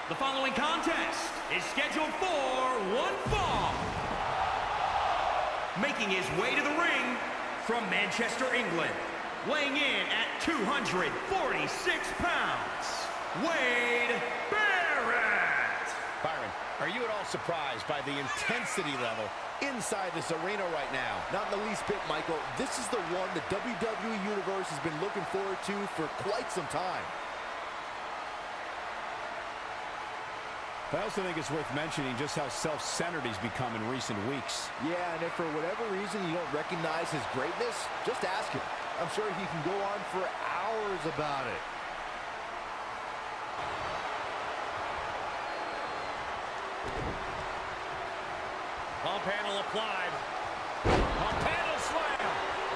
The following contest is scheduled for one fall. Making his way to the ring from Manchester, England, weighing in at 246 pounds, Wade Barrett. Byron, are you at all surprised by the intensity level inside this arena right now? Not in the least bit, Michael. This is the one the WWE Universe has been looking forward to for quite some time. I also think it's worth mentioning just how self-centered he's become in recent weeks. Yeah, and if for whatever reason you don't recognize his greatness, just ask him. I'm sure he can go on for hours about it. Pump handle applied. Pump handle slam.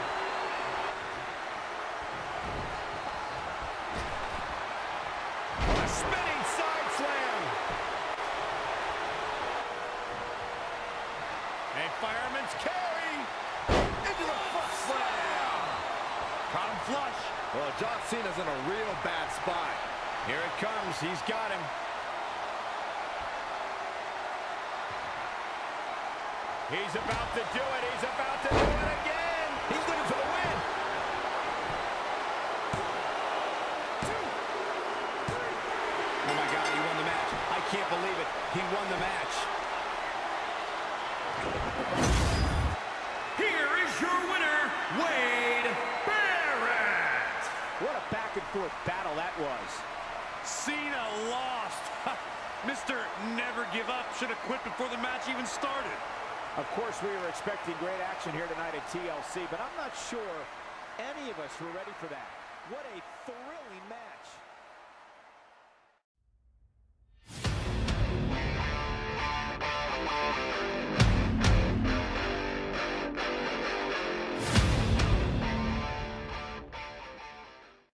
A spinning side slam. A fireman's carry. Into the foot slam. Caught him flush. Well, John Cena's in a real bad spot. Here it comes. He's got him. He's about to do it. He's about to do it again. He's looking for the win. 2, 3. Oh, my God, he won the match. I can't believe it. He won the match. Here is your winner, Wade Barrett. What a back-and-forth battle that was. Cena lost. Mr. Never Give Up should have quit before the match even started. Of course, we were expecting great action here tonight at TLC, but I'm not sure any of us were ready for that. What a thrilling match.